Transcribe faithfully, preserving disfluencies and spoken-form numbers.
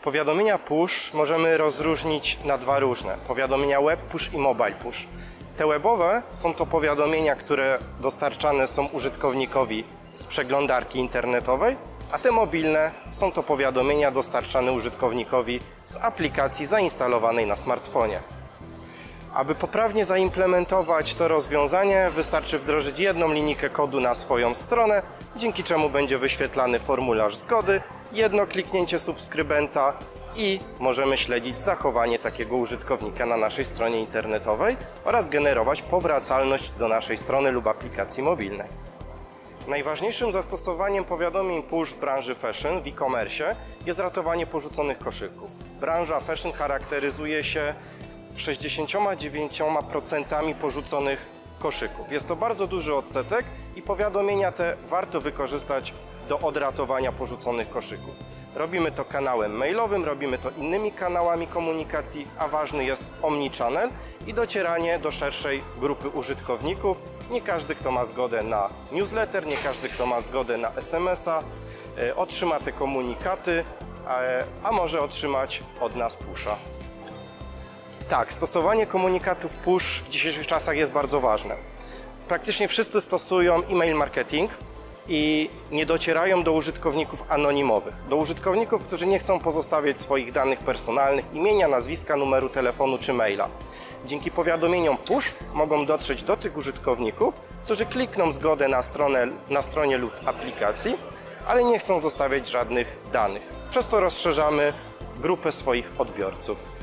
Powiadomienia push możemy rozróżnić na dwa różne. Powiadomienia web push i mobile push. Te webowe są to powiadomienia, które dostarczane są użytkownikowi z przeglądarki internetowej, a te mobilne są to powiadomienia dostarczane użytkownikowi z aplikacji zainstalowanej na smartfonie. Aby poprawnie zaimplementować to rozwiązanie, wystarczy wdrożyć jedną linijkę kodu na swoją stronę, dzięki czemu będzie wyświetlany formularz zgody, jedno kliknięcie subskrybenta i możemy śledzić zachowanie takiego użytkownika na naszej stronie internetowej oraz generować powracalność do naszej strony lub aplikacji mobilnej. Najważniejszym zastosowaniem powiadomień push w branży fashion, w e-commerce, jest ratowanie porzuconych koszyków. Branża fashion charakteryzuje się sześćdziesięcioma dziewięcioma procentami porzuconych koszyków. Jest to bardzo duży odsetek i powiadomienia te warto wykorzystać do odratowania porzuconych koszyków. Robimy to kanałem mailowym, robimy to innymi kanałami komunikacji, a ważny jest omnichannel i docieranie do szerszej grupy użytkowników. Nie każdy, kto ma zgodę na newsletter, nie każdy, kto ma zgodę na es em es a, otrzyma te komunikaty, a może otrzymać od nas pusha. Tak, stosowanie komunikatów push w dzisiejszych czasach jest bardzo ważne. Praktycznie wszyscy stosują e-mail marketing i nie docierają do użytkowników anonimowych, do użytkowników, którzy nie chcą pozostawiać swoich danych personalnych, imienia, nazwiska, numeru telefonu czy maila. Dzięki powiadomieniom push mogą dotrzeć do tych użytkowników, którzy klikną zgodę na, stronę, na stronie lub w aplikacji, ale nie chcą zostawiać żadnych danych. Przez to rozszerzamy grupę swoich odbiorców.